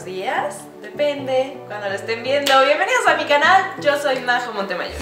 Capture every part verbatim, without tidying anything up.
buenos días, depende cuando lo estén viendo. Bienvenidos a mi canal, yo soy Majo Montemayor.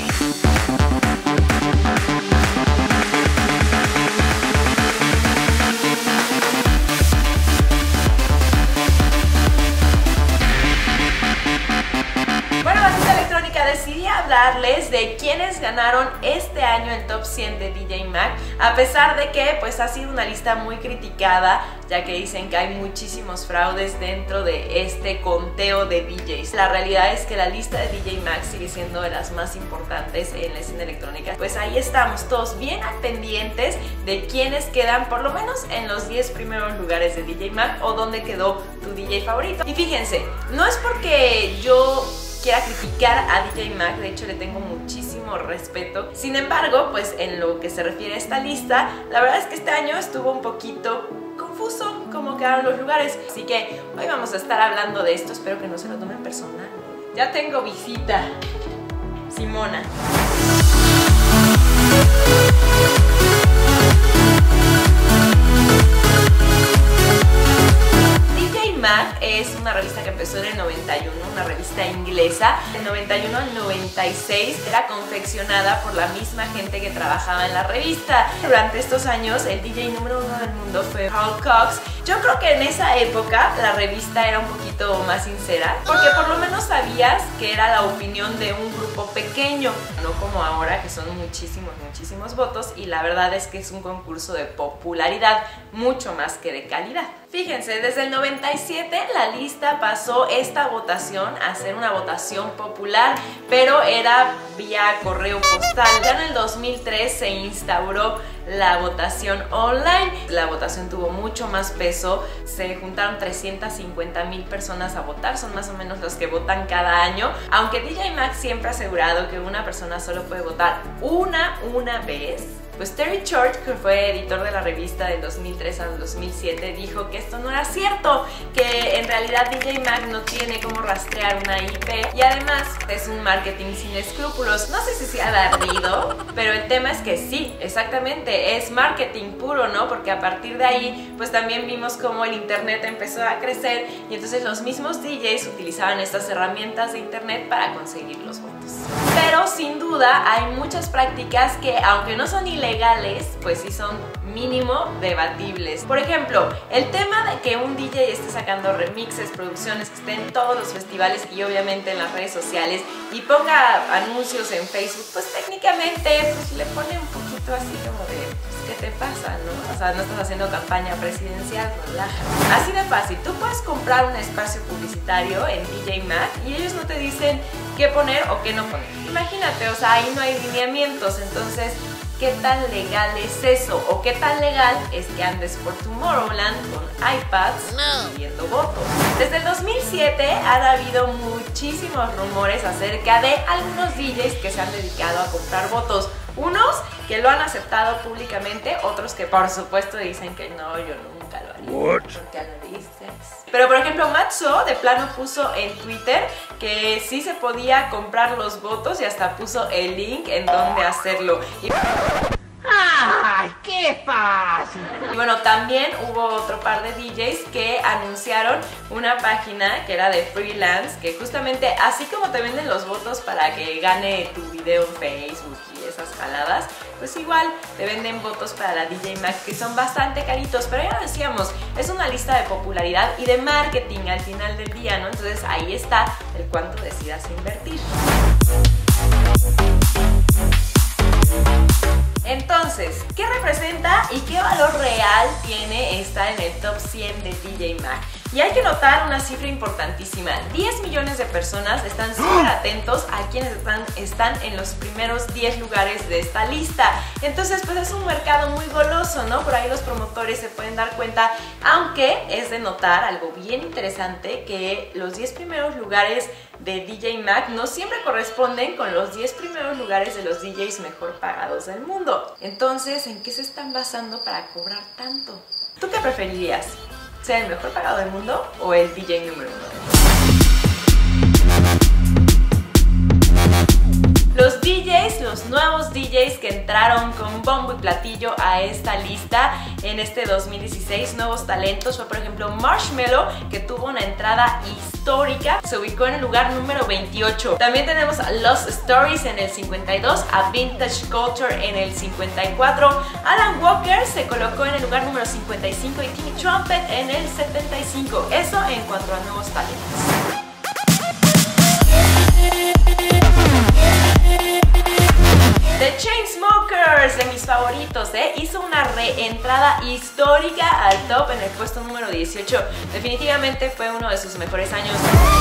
Decidí hablarles de quienes ganaron este año el top cien de D J Mag, a pesar de que pues ha sido una lista muy criticada, ya que dicen que hay muchísimos fraudes dentro de este conteo de D Js. La realidad es que la lista de D J Mag sigue siendo de las más importantes en la escena electrónica. Pues ahí estamos todos bien al pendientes de quienes quedan por lo menos en los diez primeros lugares de D J Mag o dónde quedó tu D J favorito. Y fíjense, no es porque yo quiera criticar a D J Mag, de hecho le tengo muchísimo respeto. Sin embargo, pues en lo que se refiere a esta lista, la verdad es que este año estuvo un poquito confuso cómo quedaron los lugares. Así que hoy vamos a estar hablando de esto, espero que no se lo tomen personal. Ya tengo visita, Simona. Mag es una revista que empezó en el noventa y uno, una revista inglesa. Del noventa y uno al noventa y seis era confeccionada por la misma gente que trabajaba en la revista. Durante estos años el D J número uno del mundo fue Carl Cox. Yo creo que en esa época la revista era un poquito más sincera, porque por lo menos sabías que era la opinión de un grupo pequeño, no como ahora que son muchísimos, muchísimos votos, y la verdad es que es un concurso de popularidad mucho más que de calidad. Fíjense, desde el noventa y siete la lista pasó esta votación a ser una votación popular, pero era vía correo postal. Ya en el dos mil tres se instauró la votación online. La votación tuvo mucho más peso, se juntaron trescientas cincuenta mil personas a votar, son más o menos los que votan cada año, aunque D J Mag siempre ha asegurado que una persona solo puede votar una, una vez. Pues Terry Church, que fue editor de la revista del dos mil tres al dos mil siete, dijo que esto no era cierto, que en realidad D J Mag no tiene cómo rastrear una I P y además es un marketing sin escrúpulos. No sé si se ha ardido, pero el tema es que sí, exactamente, es marketing puro, ¿no? Porque a partir de ahí, pues también vimos cómo el internet empezó a crecer y entonces los mismos D Js utilizaban estas herramientas de internet para conseguir los votos. Pero sin duda hay muchas prácticas que, aunque no son ilegales, pues sí son mínimo debatibles. Por ejemplo, el tema de que un D J esté sacando remixes, producciones, que esté en todos los festivales y obviamente en las redes sociales y ponga anuncios en Facebook, pues técnicamente pues le pone un poquito así como de pues, ¿qué te pasa, no? O sea, no estás haciendo campaña presidencial, relaja. Así de fácil, tú puedes comprar un espacio publicitario en D J Mag y ellos no te dicen qué poner o qué no poner. Imagínate, o sea, ahí no hay lineamientos, entonces ¿qué tan legal es eso? ¿O qué tan legal es que andes por Tomorrowland con iPads pidiendo votos? Desde el dos mil siete han habido muchísimos rumores acerca de algunos D Js que se han dedicado a comprar votos. Unos que lo han aceptado públicamente, otros que por supuesto dicen que no, yo nunca lo haría. What? ¿Por qué lo dices? Pero por ejemplo, Matzo de plano puso en Twitter que sí se podía comprar los votos y hasta puso el link en donde hacerlo. Y ¡ay, qué fácil! Y bueno, también hubo otro par de D Js que anunciaron una página que era de freelance, que justamente así como te venden los votos para que gane tu video en Facebook y esas jaladas, pues igual te venden votos para la D J Mag que son bastante caritos, pero ya lo decíamos, es una lista de popularidad y de marketing al final del día, ¿no? Entonces ahí está el cuánto decidas invertir. Entonces, ¿qué representa y qué valor real tiene estar en el top cien de D J Mag? Y hay que notar una cifra importantísima. diez millones de personas están súper atentos a quienes están, están en los primeros diez lugares de esta lista. Entonces, pues es un mercado muy goloso, ¿no? Por ahí los promotores se pueden dar cuenta, aunque es de notar algo bien interesante, que los diez primeros lugares de D J Mag no siempre corresponden con los diez primeros lugares de los D Js mejor pagados del mundo. Entonces, ¿en qué se están basando para cobrar tanto? ¿Tú qué preferirías? ¿Ser el mejor pagado del mundo o el D J número uno del mundo? Los D Js, los nuevos D Js que entraron con bombo y platillo a esta lista en este dos mil dieciséis. Nuevos talentos fue por ejemplo Marshmello, que tuvo una entrada histórica, se ubicó en el lugar número veintiocho. También tenemos a Lost Stories en el cincuenta y dos, a Vintage Culture en el cincuenta y cuatro, Alan Walker se colocó en el lugar número cincuenta y cinco y Timmy Trumpet en el setenta y cinco. Eso en cuanto a nuevos talentos. The Chainsmokers, de mis favoritos, ¿eh? hizo una reentrada histórica al top en el puesto número dieciocho. Definitivamente fue uno de sus mejores años.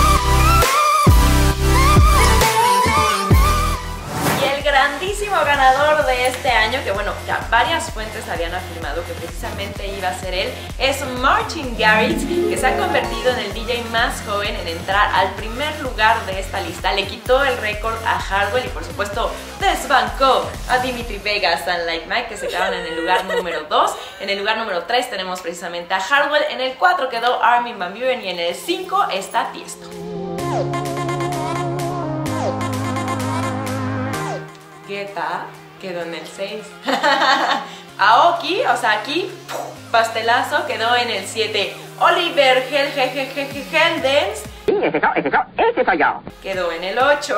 Y el grandísimo ganador de este año, que bueno, ya varias fuentes habían afirmado que precisamente iba a ser él, es Martin Garrix, que se ha convertido en el D J más joven en entrar al primer lugar de esta lista. Le quitó el récord a Hardwell y por supuesto desbancó a Dimitri Vegas y Like Mike, que se quedaron en el lugar número dos. En el lugar número tres tenemos precisamente a Hardwell, en el cuatro quedó Armin van Buuren y en el cinco está Tiesto. Guetta quedó en el seis. Aoki, o sea aquí, pastelazo, quedó en el siete. Oliver Heldens, Sí, ese soy, ese soy, ese soy yo. quedó en el ocho.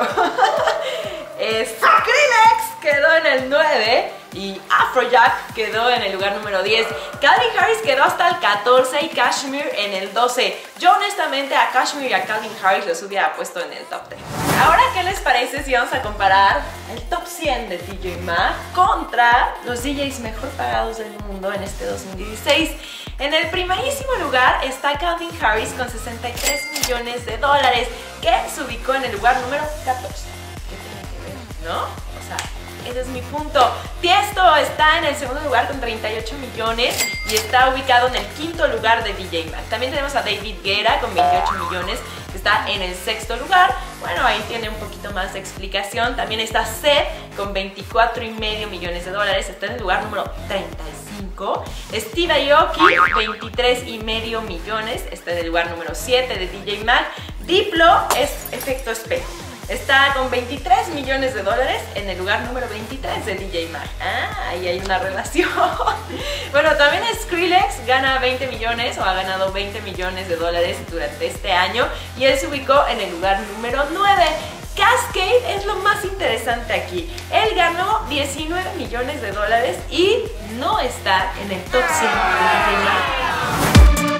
Skrillex quedó en el nueve y Afrojack quedó en el lugar número diez. Calvin Harris quedó hasta el catorce y Kashmir en el doce. Yo honestamente a Kashmir y a Calvin Harris los hubiera puesto en el top tres. Ahora, ¿qué les parece si vamos a comparar el top cien de D J Mag contra los D Js mejor pagados del mundo en este dos mil dieciséis? En el primerísimo lugar está Calvin Harris con sesenta y tres millones de dólares, que se ubicó en el lugar número catorce. ¿Qué tiene que ver? ¿No? O sea, ese es mi punto. Tiesto está en el segundo lugar con treinta y ocho millones y está ubicado en el quinto lugar de D J Mag. También tenemos a David Guetta con veintiocho millones, que está en el sexto lugar. Bueno, ahí tiene un poquito más de explicación. También está Seth con veinticuatro y medio millones de dólares, está en el lugar número treinta y cinco. Steve Aoki, veintitrés y medio millones, está en el lugar número siete de D J Mag. Diplo es efecto espejo, está con veintitrés millones de dólares en el lugar número veintitrés de D J Mag. Ah, ahí hay una relación. Bueno, también Skrillex gana veinte millones o ha ganado veinte millones de dólares durante este año y él se ubicó en el lugar número nueve. Kaskade es lo más interesante aquí. Él ganó diecinueve millones de dólares y no está en el top cien de D J Mag.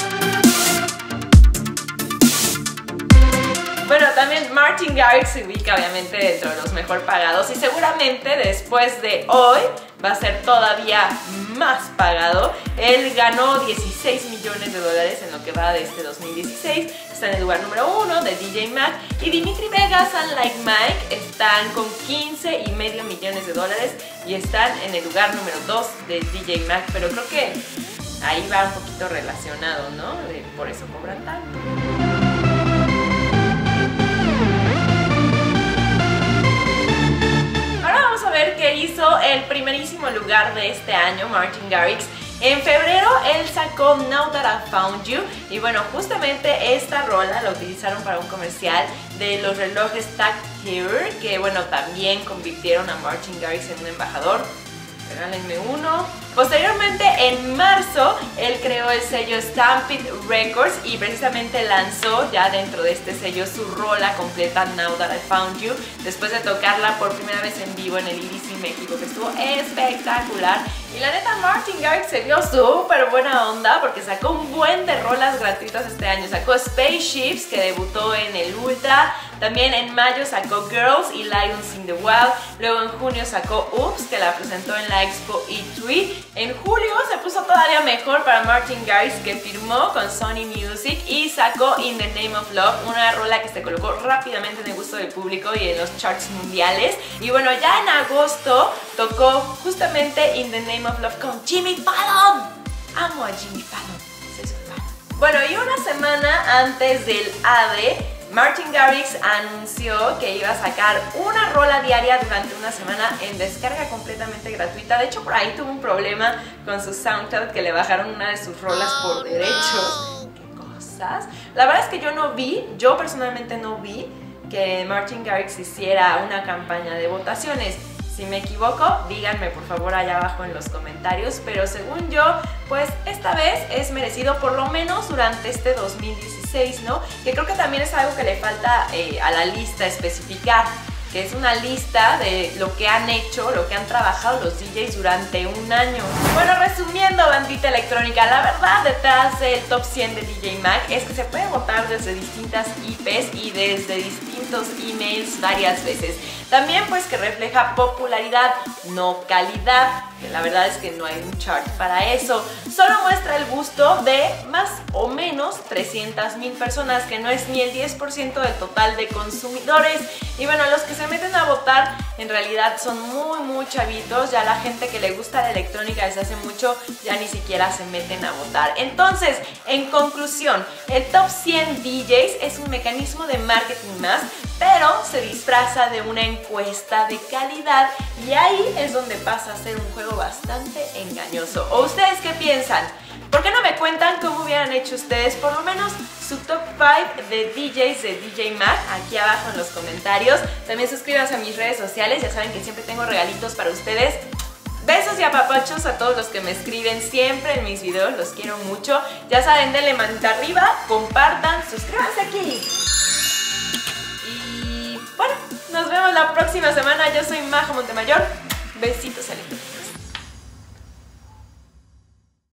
Bueno, también Martin Garrix se ubica obviamente dentro de los mejor pagados y seguramente después de hoy va a ser todavía más pagado. Él ganó dieciséis millones de dólares en lo que va de este dos mil dieciséis. Está en el lugar número uno de D J Mag y Dimitri Vegas y Like Mike están con quince y medio millones de dólares y están en el lugar número dos de D J Mag, pero creo que ahí va un poquito relacionado, ¿no? Por eso cobran tanto. Vamos a ver qué hizo el primerísimo lugar de este año, Martin Garrix. En febrero él sacó Now That I Found You y bueno, justamente esta rola la utilizaron para un comercial de los relojes Tag Heuer, que bueno, también convirtieron a Martin Garrix en un embajador. Regálenme uno. Posteriormente, en marzo, él creó el sello Stampede Records y precisamente lanzó ya dentro de este sello su rola completa Now That I Found You, después de tocarla por primera vez en vivo en el I D C México, que estuvo espectacular. Y la neta, Martin Garrix se vio súper buena onda porque sacó un buen de rolas gratuitas este año. Sacó Spaceships, que debutó en el Ultra. También en mayo sacó Girls y Lions in the Wild. Luego en junio sacó Oops, que la presentó en la Expo E tres. En julio se puso todavía mejor para Martin Garrix, que firmó con Sony Music y sacó In the Name of Love, una rola que se colocó rápidamente en el gusto del público y en los charts mundiales. Y bueno, ya en agosto tocó justamente In the Name of Love con Jimmy Fallon. Amo a Jimmy Fallon, soy su fan. Bueno, y una semana antes del A D E, Martin Garrix anunció que iba a sacar una rola diaria durante una semana en descarga completamente gratuita. De hecho, por ahí tuvo un problema con su SoundCloud, que le bajaron una de sus rolas por derechos. ¡Qué cosas! La verdad es que yo no vi, yo personalmente no vi que Martin Garrix hiciera una campaña de votaciones. Si me equivoco, díganme por favor allá abajo en los comentarios, pero según yo, pues esta vez es merecido por lo menos durante este dos mil dieciséis, ¿no? Que creo que también es algo que le falta eh, a la lista especificar, que es una lista de lo que han hecho, lo que han trabajado los D Js durante un año. Bueno, resumiendo, bandita electrónica, la verdad detrás del top cien de D J Mag es que se puede votar desde distintas I Pes y desde distintos emails varias veces. También pues que refleja popularidad, no calidad, que la verdad es que no hay un chart para eso. Solo muestra el gusto de más o menos trescientas mil personas, que no es ni el diez por ciento del total de consumidores. Y bueno, los que se meten a votar en realidad son muy muy chavitos, ya la gente que le gusta la electrónica desde hace mucho ya ni siquiera se meten a votar. Entonces, en conclusión, el top cien D Js es un mecanismo de marketing más, pero se disfraza de una encuesta de calidad y ahí es donde pasa a ser un juego bastante engañoso. ¿O ustedes qué piensan? ¿Por qué no me cuentan cómo hubieran hecho ustedes por lo menos su top cinco de D Js de D J Mag aquí abajo en los comentarios? También suscríbanse a mis redes sociales, ya saben que siempre tengo regalitos para ustedes. Besos y apapachos a todos los que me escriben siempre en mis videos, los quiero mucho. Ya saben, denle manita arriba, compartan, suscríbanse aquí. Y bueno, nos vemos la próxima semana. Yo soy Majo Montemayor. Besitos, electrónicos.